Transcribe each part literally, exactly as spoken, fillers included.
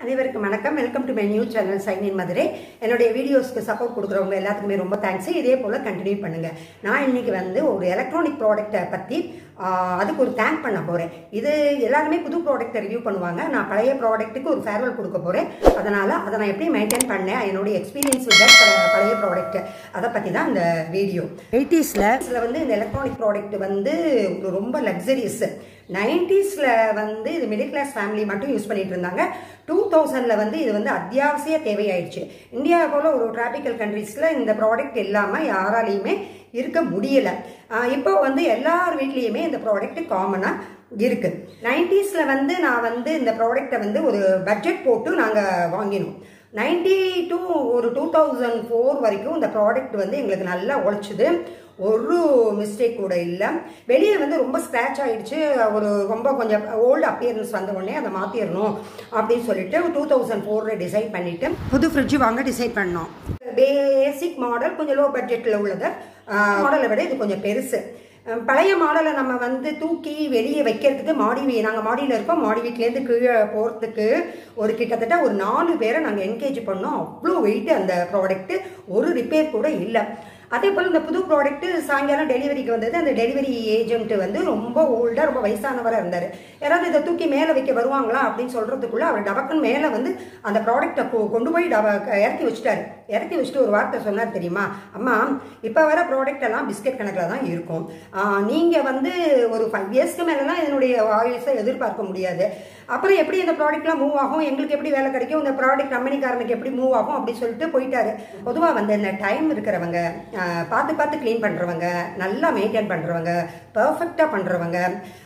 அனைவருக்கும் வணக்கம். Welcome to my new channel sign in Madurai. என்னுடைய வீடியோஸ்க்கு சப்போர்ட் கொடுக்குறவங்க எல்லாத்துக்குமே ரொம்ப தேங்க்ஸ். இதே போல் கண்டினியூ பண்ணுங்கள். நான் இன்றைக்கி வந்து ஒரு எலக்ட்ரானிக் ப்ராடக்ட்டை பற்றி அதுக்கு ஒரு தேங்க் பண்ண போகிறேன். இது எல்லாருமே புது ப்ராடக்ட்டை ரிவ்யூ பண்ணுவாங்க. நான் பழைய ப்ராடக்ட்டுக்கு ஒரு ஃபேர்வெல் கொடுக்க போகிறேன். அதனால் அதை நான் எப்படி மெயின்டைன் பண்ணேன், என்னுடைய எக்ஸ்பீரியன்ஸ் வித் பழைய ப்ராடக்ட்டு, அதை பற்றி தான் இந்த வீடியோ. எயிட்டிஸில் இதில் வந்து இந்த எலக்ட்ரானிக் ப்ராடக்ட் வந்து ரொம்ப லக்ஸரியஸ். நைன்டிஸில் வந்து இது மிடில் கிளாஸ் ஃபேமிலி மட்டும் யூஸ் பண்ணிட்டு இருந்தாங்க. டூ தௌசண்டில் வந்து இது வந்து அத்தியாவசிய தேவையாயிடுச்சு. இந்தியா போல ஒரு டிராபிக்கல் கண்ட்ரீஸில் இந்த ப்ராடக்ட் இல்லாமல் யாராலையுமே இருக்க முடியலை. இப்போ வந்து எல்லார் வீட்லேயுமே இந்த ப்ராடக்ட் காமனாக இருக்குது. நைன்டிஸில் வந்து நான் வந்து இந்த ப்ராடக்டை வந்து ஒரு பட்ஜெட் போட்டு நாங்கள் வாங்கினோம். நைன்டி டூ ஒரு டூ தௌசண்ட் ஃபோர் வரைக்கும் இந்த ப்ராடக்ட் வந்து எங்களுக்கு நல்லா உழைச்சிது. ஒரு மிஸ்டேக் கூட இல்லை. வெளியே வந்து ரொம்ப ஸ்க்ராட்ச் ஆகிடுச்சு. ஒரு ரொம்ப கொஞ்சம் ஓல்டு அப்பியரன்ஸ் வந்த உடனே அதை மாற்றிடணும் அப்படின்னு சொல்லிட்டு டூ தௌசண்ட் ஃபோரில் டிசைட் பண்ணிவிட்டு புது ஃப்ரிட்ஜு வாங்க டிசைட் பண்ணோம். பேசிக் மாடல் கொஞ்சம் லோ பட்ஜெட்டில் உள்ளது. மாடலை விட இது கொஞ்சம் பெருசு. பழைய மாடலை நம்ம வந்து தூக்கி வெளியே வைக்கிறதுக்கு மாடி நாங்கள் மாடியில் இருக்கோம். மாடி வீட்டிலேருந்து கீழே போகிறதுக்கு ஒரு கிட்டத்தட்ட ஒரு நாலு பேரை நாங்கள் என்கேஜ் பண்ணோம். அவ்வளோ வெயிட்டு அந்த ப்ராடக்ட்டு. ஒரு ரிப்பேர் கூட இல்லை. அதே போல் இந்த புது ப்ராடக்ட்டு சாயங்காலம் டெலிவரிக்கு வந்தது. அந்த டெலிவரி ஏஜென்ட்டு வந்து ரொம்ப ஓல்டாக ரொம்ப வயசானவராக இருந்தார். யாராவது இதை தூக்கி மேலே வைக்க வருவாங்களா அப்படின்னு சொல்கிறதுக்குள்ளே அவர் டபக்குன்னு மேலே வந்து அந்த ப்ராடக்டை கொண்டு போய் டப இறக்கி வச்சுட்டாரு. இறக்கி வச்சுட்டு ஒரு வார்த்தை சொன்னார் தெரியுமா, அம்மா இப்போ வர ப்ராடக்ட் எல்லாம் பிஸ்கெட் கணக்கில் தான் இருக்கும். நீங்கள் வந்து ஒரு ஃபைவ் இயர்ஸ்க்கு மேலேலாம் இதனுடைய வாய்ஸை எதிர்பார்க்க முடியாது. அப்புறம் எப்படி இந்த ப்ராடக்ட்லாம் மூவ் ஆகும், எங்களுக்கு எப்படி வேலை கிடைக்கும், இந்த ப்ராடக்ட் கம்பெனிக்காரனுக்கு எப்படி மூவ் ஆகும் அப்படி சொல்லிட்டு போயிட்டாரு. பொதுவாக வந்து இந்த டைம் இருக்கிறவங்க, பார்த்து பார்த்து க்ளீன் பண்ணுறவங்க, நல்லா மெயின்டைன் பண்ணுறவங்க, பர்ஃபெக்டாக பண்ணுறவங்க,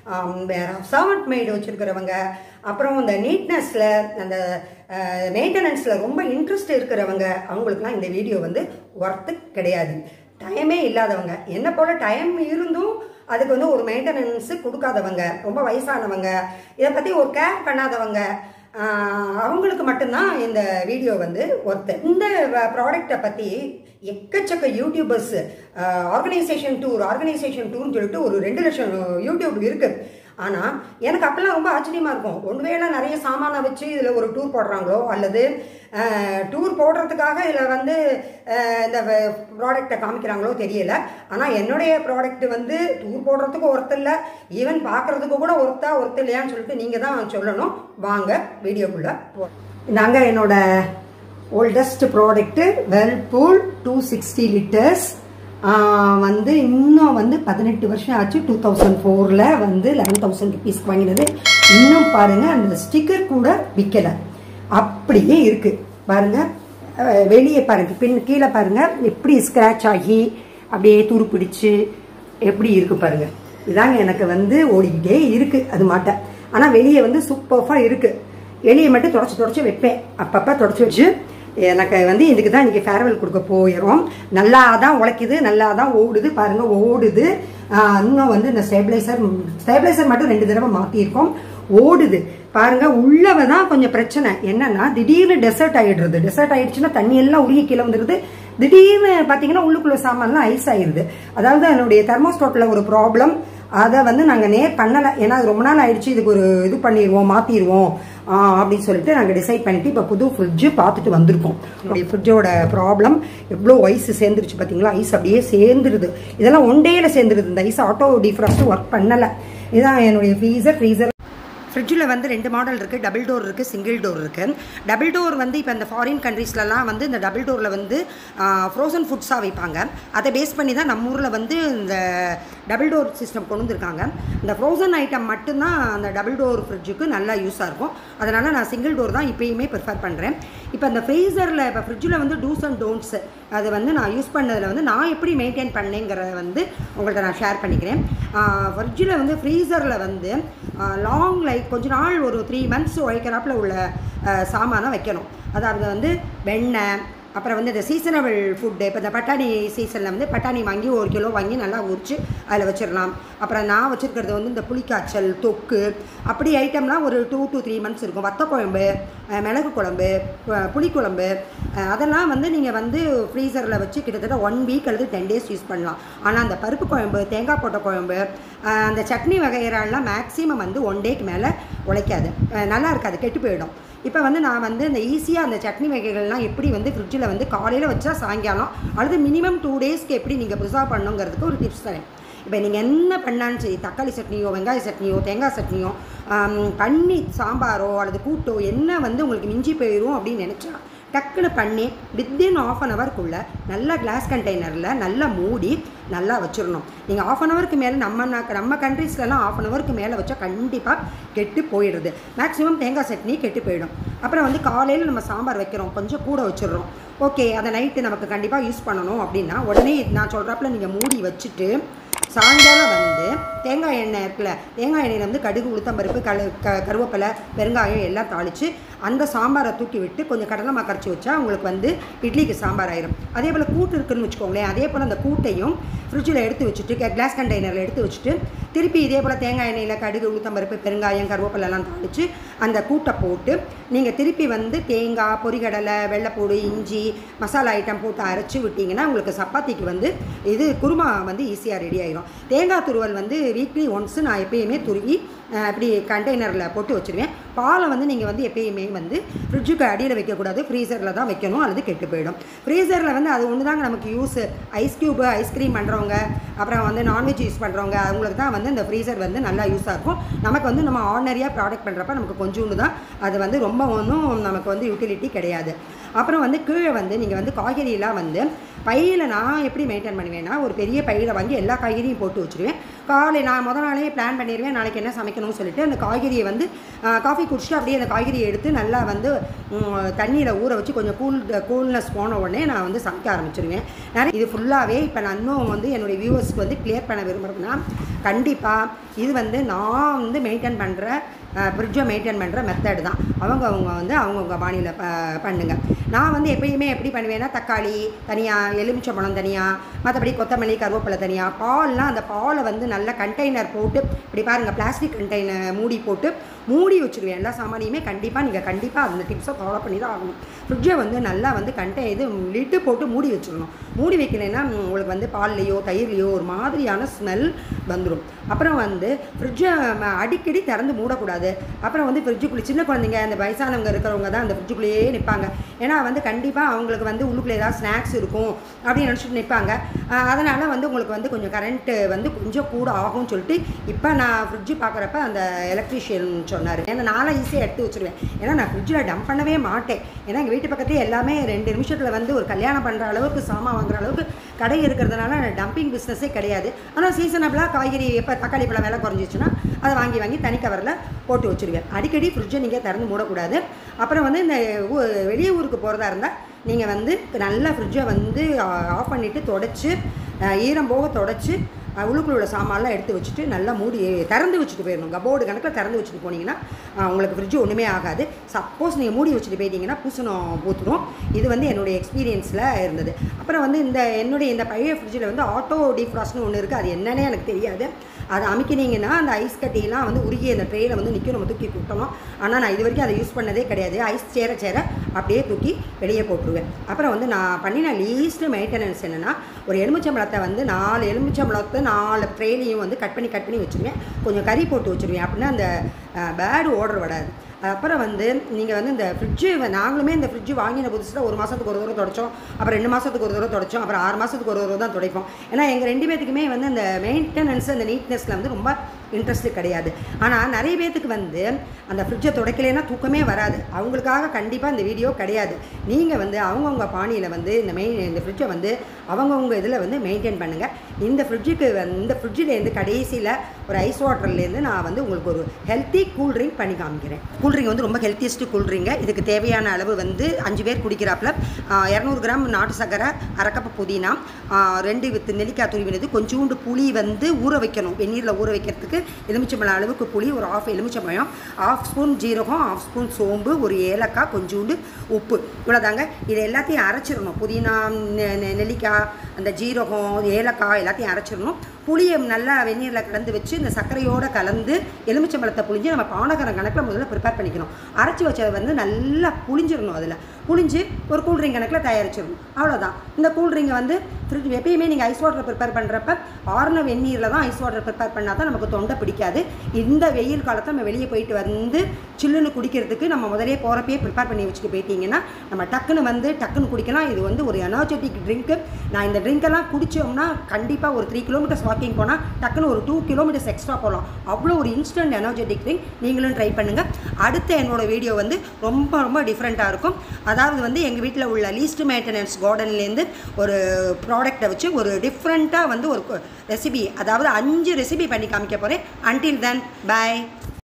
சர்வன்ட் மெய்டு வச்சுருக்கிறவங்க, அப்புறம் இந்த நீட்னஸில் அந்த மெயின்டெனன்ஸில் ரொம்ப இன்ட்ரெஸ்ட் இருக்கிறவங்க, அவங்களுக்குலாம் இந்த வீடியோ வந்து ஒர்த்து கிடையாது. டைமே இல்லாதவங்க, என்ன போல் டைம் இருந்தும் அதுக்கு வந்து ஒரு மெயின்டெனன்ஸு கொடுக்காதவங்க, ரொம்ப வயசானவங்க, இதை பற்றி ஒரு கேர் பண்ணாதவங்க, அவங்களுக்கு மட்டும்தான் இந்த வீடியோ வந்து ஒர்த்து. இந்த ப்ராடக்டை பற்றி எக்கச்சக்க யூடியூபர்ஸ் ஆர்கனைசேஷன் டூர் ஆர்கனைசேஷன் டூர்னு சொல்லிட்டு ஒரு ரெண்டு லட்சம் யூடியூப் இருக்குது. ஆனால் எனக்கு அப்பெல்லாம் ரொம்ப ஆச்சரியமாக இருக்கும். ஒருவேளை நிறைய சாமானை வச்சு இதில் ஒரு டூர் போடுறாங்களோ, அல்லது டூர் போடுறதுக்காக இதில் வந்து இந்த ப்ராடக்டை காமிக்கிறாங்களோ தெரியல. ஆனால் என்னுடைய ப்ராடக்ட் வந்து டூர் போடுறதுக்கு ஒர்த்து இல்லை, ஈவன் பார்க்குறதுக்கு கூட ஒர்த்தா ஒர்த்து இல்லையான்னு சொல்லிட்டு நீங்கள் தான் சொல்லணும். வாங்க வீடியோக்குள்ளே போ. நாங்கள் என்னோட oldest product Whirlpool two sixty litres வந்து இன்னும் வந்து பதினெட்டு வருஷம் ஆச்சு. டூ தௌசண்ட் ஃபோரில் வந்து லெவன் தௌசண்ட் ருபீஸ்க்கு வாங்கினது. இன்னும் பாருங்கள், அந்த ஸ்டிக்கர் கூட விற்கலை, அப்படியே இருக்குது. பாருங்கள், வெளியே பாருங்கள், பின் கீழே பாருங்கள், எப்படி ஸ்க்ராட்ச் ஆகி அப்படியே துரு பிடிச்சி எப்படி இருக்குது பாருங்கள். இதாங்க எனக்கு வந்து ஓடிக்கிட்டே இருக்குது அது மாட்டேன். ஆனால் வெளியே வந்து சூப்பராக இருக்குது. வெளியே மட்டும் தொடச்சி தொடச்சி வைப்பேன், அப்பப்போ தொடச்சி வச்சு. எனக்கு வந்து இதுக்கு தான் இன்றைக்கி ஃபேர்வெல் கொடுக்க போயிடும். நல்லா தான் உழைக்குது, நல்லா தான் ஓடுது பாருங்கள், ஓடுது. இன்னும் வந்து இந்த ஸ்டேபிளைசர் ஸ்டேபிளைசர் மட்டும் ரெண்டு தடவை மாற்றிருக்கோம், ஓடுது பாருங்கள். உள்ளவ தான் கொஞ்சம் பிரச்சனை என்னன்னா, திடீர்னு டெசர்ட் ஆகிடுறது. டெசர்ட் ஆகிடுச்சுன்னா தண்ணி எல்லாம் உருகி கீழே வந்துடுது. திடீர்னு பார்த்தீங்கன்னா உள்ளுக்குள்ள சாமான்லாம் ஐஸ் ஆயிடுது. அதாவது என்னுடைய தெர்மோஸ்டாட்டில் ஒரு ப்ராப்ளம். அதை வந்து நாங்கள் நேர் பண்ணலை, ஏன்னா அது ரொம்ப நாள் ஆயிடுச்சு. இதுக்கு ஒரு இது பண்ணிடுவோம், மாற்றிடுவோம் அப்படின்னு சொல்லிட்டு நாங்கள் டிசைட் பண்ணிட்டு இப்போ புது ஃப்ரிட்ஜு பார்த்துட்டு வந்திருக்கோம். என்னுடைய ஃப்ரிட்ஜோட ப்ராப்ளம் எவ்வளோ ஐஸ் சேர்ந்துருச்சு பார்த்தீங்களா, ஐஸ் அப்படியே சேர்ந்துருது. இதெல்லாம் ஒன் டேயில் சேர்ந்துருது. இந்த ஐஸ் ஆட்டோ டிஃப்ராஸ்ட் ஒர்க் பண்ணலை. இதுதான் என்னுடைய ஃப்ரீசர். ஃப்ரீசர் ஃப்ரிட்ஜில் வந்து ரெண்டு மாடல் இருக்குது. டபுள் டோர் இருக்குது, சிங்கிள் டோர் இருக்குது. டபுள் டோர் வந்து இப்போ இந்த ஃபாரின் கண்ட்ரீஸ்லலாம் வந்து இந்த டபுள் டோரில் வந்து ஃப்ரோசன் ஃபுட்ஸாக வைப்பாங்க. அதை பேஸ் பண்ணி தான் நம்ம ஊரில் வந்து இந்த டபுள் டோர் சிஸ்டம் கொண்டு வந்திருக்காங்க. இந்த ஃப்ரோசன் ஐட்டம் மட்டும்தான் அந்த டபுள் டோர் ஃப்ரிட்ஜுக்கு நல்லா யூஸாக இருக்கும். அதனால் நான் சிங்கிள் டோர் தான் இப்போயுமே ப்ரிஃபர் பண்ணுறேன். இப்போ அந்த ஃப்ரீசரில் இப்போ ஃப்ரிட்ஜில் வந்து டூஸ் அண்ட் டோன்ட்ஸ் அதை வந்து நான் யூஸ் பண்ணதில் வந்து நான் எப்படி மெயின்டைன் பண்ணேங்கிறத வந்து உங்கள்கிட்ட நான் ஷேர் பண்ணிக்கிறேன். ஃப்ரிட்ஜில் வந்து ஃப்ரீசரில் வந்து லாங் லைஃப் கொஞ்ச நாள் ஒரு த்ரீ மந்த்ஸ் உழைக்கிறாப்பில் உள்ள சாமானை வைக்கணும். அதாவது வந்து வெண்ணெய், அப்புறம் வந்து இந்த சீசனபிள் ஃபுட்டு, இப்போ இந்த பட்டாணி சீசனில் வந்து பட்டாணி வாங்கி ஒரு கிலோ வாங்கி நல்லா உரிச்சு அதில் வச்சிடலாம். அப்புறம் நான் வச்சுருக்கிறது வந்து இந்த புளிக்காய்ச்சல், தொக்கு, அப்படி ஐட்டம்லாம் ஒரு டூ டு த்ரீ மந்த்ஸ் இருக்கும். வத்த குழம்பு, மிளகு குழம்பு, புளிக்குழம்பு, அதெல்லாம் வந்து நீங்கள் வந்து ஃப்ரீசரில் வச்சு கிட்டத்தட்ட ஒன் வீக் அல்லது டென் டேஸ் யூஸ் பண்ணலாம். ஆனால் அந்த பருப்பு குழம்பு, தேங்காய் போட்ட குழம்பு, அந்த சட்னி வகையெல்லாம் மேக்ஸிமம் வந்து ஒன் டேக்கு மேலே உழைக்காது, நல்லா இருக்காது, கெட்டு போயிடும். இப்போ வந்து நான் வந்து இந்த ஈஸியாக அந்த சட்னி வகைகள்லாம் எப்படி வந்து ஃப்ரிட்ஜில் வந்து காலையில் வச்சா சாயங்காலம் அல்லது மினிமம் டூ டேஸ்க்கு எப்படி நீங்கள் ப்ரிசர்வ் பண்ணணுங்கிறதுக்கு ஒரு டிப்ஸ் தரேன். இப்போ நீங்கள் என்ன பண்ணாலும் சரி, தக்காளி சட்னியோ வெங்காய சட்னியோ தேங்காய் சட்னியோ பண்ணி சாம்பாரோ அல்லது கூட்டோ என்ன வந்து உங்களுக்கு மிஞ்சி போயிடும் அப்படின்னு நினச்சா டக்குன்னு பண்ணி வித்தின் ஆஃப் அன் ஹவருக்குள்ளே நல்லா கிளாஸ் கண்டெய்னரில் நல்லா மூடி நல்லா வச்சிடணும். நீங்கள் ஆஃப் அன் ஹவருக்கு மேலே நம்ம நம்ம கண்ட்ரீஸ்லலாம் ஆஃப் அன் ஹவருக்கு மேலே வச்சா கண்டிப்பாக கெட்டு போயிடுது. மேக்ஸிமம் தேங்காய் சட்னி கெட்டு போயிடும். அப்புறம் வந்து காலையில் நம்ம சாம்பார் வைக்கிறோம், கொஞ்சம் கூட வச்சிடுறோம், ஓகே அதை நைட்டு நமக்கு கண்டிப்பாக யூஸ் பண்ணணும் அப்படின்னா உடனே நான் சொல்கிறப்பல நீங்கள் மூடி வச்சுட்டு சாயங்காலம் வந்து தேங்காய் எண்ணெய் இருக்குல்ல, தேங்காய் எண்ணெயில் வந்து கடுகு உளுத்தம்பருப்பு கழு க கருவேப்பிலை வெங்காயம் எல்லாம் தாளித்து அந்த சாம்பாரை தூக்கி விட்டு கொஞ்சம் கடலை கரைச்சி வச்சா உங்களுக்கு வந்து இட்லிக்கு சாம்பார் ஆயிரும். அதே போல் கூட்டு இருக்குதுன்னு வச்சுக்கோங்களேன், அதே போல் அந்த கூட்டையும் ஃப்ரிட்ஜில் எடுத்து வச்சுட்டு கிளாஸ் கண்டெய்னரில் எடுத்து வச்சுட்டு திருப்பி இதே போல் தேங்காய் எண்ணெயில் கடுகு உளுத்தம்பருப்பு பெருங்காயம் கருவேப்பிலெல்லாம் தாளித்து அந்த கூட்டை போட்டு நீங்கள் திருப்பி வந்து தேங்காய் பொரிகடலை வெள்ளைப்பூடு இஞ்சி மசாலா ஐட்டம் போட்டு அரைச்சி விட்டிங்கன்னா உங்களுக்கு சப்பாத்திக்கு வந்து இது குருமா வந்து ஈஸியாக ரெடி ஆகிடும். தேங்காய் துருவல் வந்து வீக்லி ஒன்ஸு நான் எப்பயுமே துருவி இப்படி கண்டெய்னரில் போட்டு வச்சுருவேன். பாலை வந்து நீங்கள் வந்து எப்பயுமே வந்து ஃப்ரிட்ஜுக்கு அடியில் வைக்கக்கூடாது, ஃப்ரீசரில் தான் வைக்கணும் அல்லது கெட்டு போயிடும். ஃப்ரீசரில் வந்து அது ஒன்று தாங்க நமக்கு யூஸு. ஐஸ் க்யூபு ஐஸ்கிரீம் பண்ணுறவங்க அப்புறம் வந்து நான்வெஜ் யூஸ் பண்ணுறவங்க அவங்களுக்கு தான் வந்து இந்த ஃப்ரீசர் வந்து நல்லா யூஸாக இருக்கும். நமக்கு வந்து நம்ம ஆர்டினரியாக ப்ராடக்ட் பண்ணுறப்ப நமக்கு கொஞ்சோண்டு தான் அது வந்து ரொம்ப ஒன்றும் நமக்கு வந்து யூட்டிலிட்டி கிடையாது. அப்புறம் வந்து கீழே வந்து நீங்கள் வந்து காய்கறியெல்லாம் வந்து பையில் நான் எப்படி மெயின்டைன் பண்ணுவேன்னா ஒரு பெரிய பையில் வாங்கி எல்லா காய்கறியும் போட்டு வச்சுருவேன். காலை நான் முதல் நாளே பிளான் பண்ணிடுவேன் நாளைக்கு என்ன சமைக்கணும்னு சொல்லிட்டு அந்த காய்கறியை வந்து காஃபி குடிச்சிட்டு அப்படியே அந்த காய்கறியை எடுத்து நல்லா வந்து தண்ணியில் ஊற வச்சு கொஞ்சம் கூல் கூல்னஸ் போன உடனே நான் வந்து சமைக்க ஆரம்பிச்சிடுவேன். நிறைய இது ஃபுல்லாகவே இப்போ நான் இன்னும் வந்து என்னுடைய வியூவர்ஸ்க்கு வந்து கிளியர் பண்ண விரும்புகிறேன்னா கண்டிப்பாக இது வந்து நான் வந்து மெயின்டைன் பண்ணுற ஃப்ரிட்ஜை மெயின்டைன் பண்ணுற மெத்தட் தான். அவங்க அவங்க வந்து அவங்கவுங்க பாணியில் ப பண்ணுங்கள். நான் வந்து எப்பயுமே எப்படி பண்ணுவேன்னா தக்காளி தனியாக, எலுமிச்சம்பழம் தனியாக, மற்றபடி கொத்தமல்லி கருவேப்பிலை தனியாக, பால்லாம் அந்த பாலை வந்து நல்லா கண்டெய்னர் போட்டு இப்படி பாருங்கள் பிளாஸ்டிக் கண்டெய்னர் மூடி போட்டு மூடி வச்சுருவேன். எல்லா சாமானியுமே கண்டிப்பாக நீங்கள் கண்டிப்பாக அந்த டிப்ஸை ஃபாலோ பண்ணி தான் ஆகணும். ஃப்ரிட்ஜை வந்து நல்லா வந்து கண்டெ இது லிட்டு போட்டு மூடி வச்சிடணும். மூடி வைக்கலைன்னா உங்களுக்கு வந்து பால்லையோ தயிர்லையோ ஒரு மாதிரியான ஸ்மெல் வந்துடும். அப்புறம் வந்து ஃப்ரிட்ஜை அடிக்கடி திறந்து மூடக்கூடாது. அப்புறம் வந்து ஃப்ரிட்ஜுக்குள்ளே சின்ன குழந்தைங்க அந்த வயசானவங்க இருக்கிறவங்க தான் அந்த ஃப்ரிட்ஜுக்குள்ளேயே நிற்பாங்க. ஏன்னா வந்து கண்டிப்பாக அவங்களுக்கு வந்து உள்ளுக்குள்ளே ஏதாவது ஸ்நாக்ஸ் இருக்கும் அப்படின்னு நினச்சிட்டு நிற்பாங்க. அதனால் வந்து உங்களுக்கு வந்து கொஞ்சம் கரண்ட்டு வந்து கொஞ்சம் கூட ஆகும்னு சொல்லிட்டு இப்போ நான் ஃப்ரிட்ஜு பார்க்குறப்ப அந்த எலக்ட்ரிஷியன் சொன்னார். ஏன்னா நானும் ஈஸியாக எடுத்து வச்சுருவேன். ஏன்னா நான் ஃப்ரிட்ஜில் டம்ப் பண்ணவே மாட்டேன். ஏன்னா எங்கள் வீட்டு பக்கத்தே எல்லாமே ரெண்டு நிமிஷத்தில் வந்து ஒரு கல்யாணம் பண்ணுற அளவுக்கு சாமான் வாங்குற அளவுக்கு கடை இருக்கிறதுனால டம்பிங் பிஸ்னஸே கிடையாது. ஆனால் சீசனபிளாக காய்கறி எப்போ தக்காளி பழம் விலை குறைஞ்சிச்சுன்னா அதை வாங்கி வாங்கி தனி கவரில் போட்டு வச்சுருவேன். அடிக்கடி ஃப்ரிட்ஜை நீங்கள் திறந்து மூடக்கூடாது. அப்புறம் வந்து இந்த வெளியே ஊருக்கு போகிறதா இருந்தால் நீங்கள் வந்து நல்லா ஃப்ரிட்ஜை வந்து ஆஃப் பண்ணிவிட்டு தொடச்சி ஈரம் போக தொடச்சி உள்ளுக்குள்ள உள்ள சாமான்லாம் எடுத்து வச்சுட்டு நல்லா மூடி திறந்து வச்சுட்டு போயிடணும். கபோர்டு கணக்கில் திறந்து வச்சுட்டு போனீங்கன்னா உங்களுக்கு ஃப்ரிட்ஜு ஒன்றுமே ஆகாது. சப்போஸ் நீங்கள் மூடி வச்சுட்டு போயிட்டீங்கன்னா பூசணம் பூத்துடும். இது வந்து என்னுடைய எக்ஸ்பீரியன்ஸில் இருந்தது. அப்புறம் வந்து இந்த என்னுடைய இந்த பழைய ஃப்ரிட்ஜில் வந்து ஆட்டோ டீஃப்ராஸ்ட்னு ஒன்று இருக்குது. அது என்னன்னே எனக்கு தெரியாது. அதை அமைக்கினீங்கன்னா அந்த ஐஸ் கட்டிலாம் வந்து உருகி அந்த ட்ரெயில் வந்து நிற்கும், நம்ம தூக்கி கொடுத்தோம். ஆனால் நான் இது வரைக்கும் அதை யூஸ் பண்ணதே கிடையாது. ஐஸ் சேர சேர அப்படியே தூக்கி வெளியே போட்டுருவேன். அப்புறம் வந்து நான் பண்ணின லீஸ்ட்டு மெயின்டெனன்ஸ் என்னென்னா ஒரு எலுமிச்சம்பழத்தை வந்து நாலு எலுமிச்சம்பழத்தை நாலு ட்ரெயிலையும் வந்து கட் பண்ணி கட் பண்ணி வச்சுருவேன். கொஞ்சம் கறி போட்டு வச்சுருவேன். அப்படின்னா அந்த பேடு ஓடுற விடாது. அப்புறம் வந்து நீங்கள் வந்து இந்த ஃப்ரிட்ஜு நாங்களுமே இந்த ஃப்ரிட்ஜு வாங்கின புதுசில் ஒரு மாதத்துக்கு ஒரு தடவை தொடச்சோம், அப்புறம் ரெண்டு மாதத்துக்கு ஒரு தடவை தொடச்சோம், அப்புறம் ஆறு மாதத்துக்கு ஒரு தடவை தான் துடைப்போம். ஏன்னா எங்கள் ரெண்டு பேத்துக்குமே வந்து அந்த மெயின்டெனன்ஸ் அந்த நீட்னஸில் வந்து ரொம்ப இன்ட்ரெஸ்ட்டு கிடையாது. ஆனால் நிறைய பேத்துக்கு வந்து அந்த ஃப்ரிட்ஜை துடைக்கலைன்னா தூக்கமே வராது. அவங்களுக்காக கண்டிப்பாக இந்த வீடியோ கிடையாது. நீங்கள் வந்து அவங்கவுங்க பாணியில் வந்து இந்த மெயின் இந்த ஃப்ரிட்ஜை வந்து அவங்கவுங்க இதில் வந்து மெயின்டைன் பண்ணுங்கள். இந்த ஃப்ரிட்ஜுக்கு வந்து இந்த ஃப்ரிட்ஜிலேருந்து கடைசியில் ஒரு ஐஸ் வாட்டர்லேருந்து நான் வந்து உங்களுக்கு ஒரு ஹெல்த்தி கூல்ட்ரிங்க் பண்ணி காமிக்கிறேன். கூல்ட்ரிங்க் வந்து ரொம்ப ஹெல்த்தியஸ்ட்டு கூல்ட்ரிங்கு. இதுக்கு தேவையான அளவு வந்து அஞ்சு பேர் குடிக்கிறாப்புல இரநூறு கிராம் நாட்டு சக்கரை, அரை கப்பு புதினா, ரெண்டு வித்து நெல்லிக்காய் துருவினது, கொஞ்சோண்டு புளி வந்து ஊற வைக்கணும். வெந்நீரில் ஊற வைக்கிறதுக்கு எலுமிச்சம்பழம் அளவுக்கு புளி, ஒரு ஆஃப் எலுமிச்சம்பழம், ஆஃப் ஸ்பூன் ஜீரகம், ஆஃப் ஸ்பூன் சோம்பு, ஒரு ஏலக்காய், கொஞ்சோண்டு உப்பு, இவ்வளோதாங்க. இது எல்லாத்தையும் அரைச்சிடணும். புதினா நெல்லிக்காய் அந்த ஜீரகம் ஏலக்காய் எல்லாத்தையும் அரைச்சிடணும். புளியை நல்லா வெந்நீரில் கலந்து வச்சு இந்த சர்க்கரையோடு கலந்து எலுமிச்சம்பழத்தை புளிஞ்சு நம்ம பானகரம் கணக்கில் முதல்ல ப்ரிப்பேர் பண்ணிக்கணும். அரைச்சி வச்சதை வந்து நல்லா புளிஞ்சிடணும். அதில் புளிஞ்சு ஒரு கூல்ட்ரிங்க் கணக்கில் தயாரிச்சிடணும். அவ்வளோதான். இந்த கூல்ட்ரிங்கை வந்து ஃப்ரிட்ஜ் எப்பயுமே நீங்கள் ஐஸ் வாட்டர் ப்ரிப்பேர் பண்ணுறப்ப ஆறுன வெந்நீரில் தான் ஐஸ் வாட்டர் ப்ரிப்பேர் பண்ணால் தான் நமக்கு தொண்டை பிடிக்காது. இந்த வெயில் காலத்தில் நம்ம வெளியே போயிட்டு வந்து சில்லுன்னு குடிக்கிறதுக்கு நம்ம முதலே போகிறப்பே ப்ரிப்பேர் பண்ணி வச்சுட்டு போயிட்டீங்கன்னா நம்ம டக்குன்னு வந்து டக்குன்னு குடிக்கலாம். இது வந்து ஒரு எனர்ஜெட்டிக் ட்ரிங்க்கு. நான் இந்த ட்ரிங்க்கெல்லாம் குடித்தோம்னா கண்டிப்பாக ஒரு த்ரீ கிலோமீட்டர்ஸ் வாக்கிங் போனால் டக்குன்னு ஒரு டூ கிலோமீட்டர்ஸ் எக்ஸ்ட்ரா போகலாம். அவ்வளோ ஒரு இன்ஸ்டன்ட் எனர்ஜெட்டிக் ட்ரிங்க். நீங்களும் ட்ரை பண்ணுங்கள். அடுத்த என்னோடய வீடியோ வந்து ரொம்ப ரொம்ப டிஃப்ரெண்ட்டாக இருக்கும். அதாவது வந்து எங்கள் வீட்டில் உள்ள லீஸ்ட் மெயின்டெனன்ஸ் கார்டன்லேருந்து ஒரு ப்ராடக்டை வச்சு ஒரு டிஃப்ரெண்ட்டாக வந்து ஒரு ரெசிபி, அதாவது அஞ்சு ரெசிபி பண்ணி காமிக்க போகிறேன். Until then by.